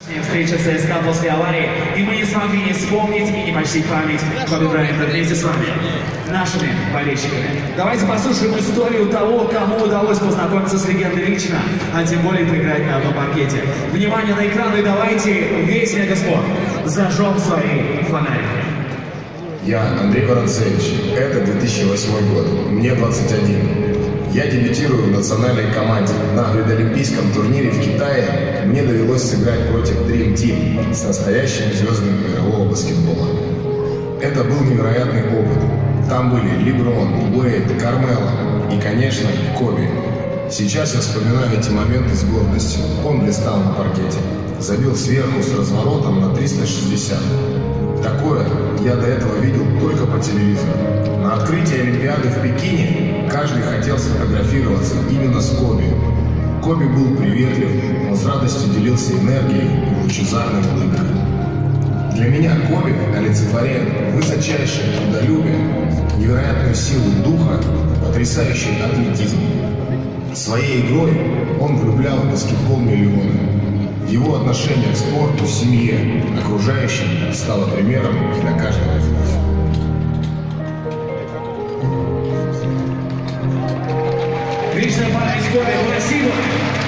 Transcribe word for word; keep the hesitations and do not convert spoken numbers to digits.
Встреча ЦСКА после аварии, и мы не смогли не вспомнить и не почтить память Коби Брайанта вместе с вами, нашими болельщиками. Давайте послушаем историю того, кому удалось познакомиться с легендой лично, а тем более поиграть на одном паркете. Внимание на экран, и давайте весь мегаспорт зажжем свои фонарики. Я Андрей Воронцевич, это две тысячи восьмой год, мне двадцать один. Я дебютирую в национальной команде. На предолимпийском турнире в Китае мне довелось сыграть против Dream Team с настоящими звездами мирового баскетбола. Это был невероятный опыт. Там были Леброн, Уэйд, Кармело и, конечно, Коби. Сейчас я вспоминаю эти моменты с гордостью. Он блистал на паркете. Забил сверху с разворотом на триста шестьдесят. Такое я до этого видел только по телевизору. На открытии Олимпиады в Пекине каждый хотел сфотографироваться именно с Коби. Коби был приветлив, он с радостью делился энергией и лучезарной улыбкой. Для меня Коби олицетворяет высочайшее трудолюбие, невероятную силу духа, потрясающий атлетизм. Своей игрой он влюблял в баскетбол миллионы. Его отношение к спорту, семье, окружающим стало примером для каждого из нас. Вечная память Коби, спасибо!